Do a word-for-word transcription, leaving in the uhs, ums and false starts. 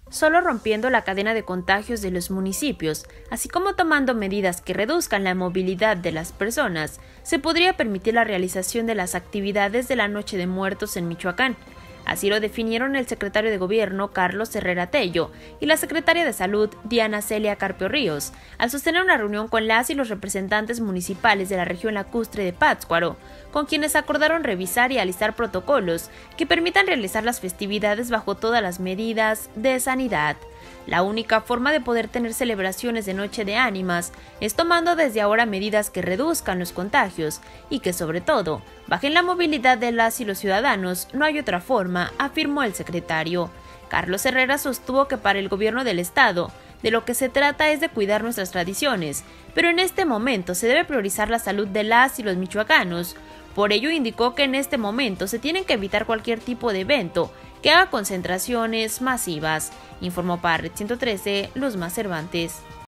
solo rompiendo la cadena de contagios de los municipios, así como tomando medidas que reduzcan la movilidad de las personas, se podría permitir la realización de las actividades de la Noche de Muertos en Michoacán. Así lo definieron el secretario de Gobierno, Carlos Herrera Tello, y la secretaria de Salud, Diana Celia Carpio Ríos, al sostener una reunión con las y los representantes municipales de la región lacustre de Pátzcuaro, con quienes acordaron revisar y alistar protocolos que permitan realizar las festividades bajo todas las medidas de sanidad. La única forma de poder tener celebraciones de Noche de Ánimas es tomando desde ahora medidas que reduzcan los contagios y que, sobre todo, bajen la movilidad de las y los ciudadanos. No hay otra forma, afirmó el secretario. Carlos Herrera sostuvo que para el gobierno del estado, de lo que se trata es de cuidar nuestras tradiciones, pero en este momento se debe priorizar la salud de las y los michoacanos. Por ello indicó que en este momento se tienen que evitar cualquier tipo de evento que haga concentraciones masivas, informó para Red ciento trece Luzma Cervantes.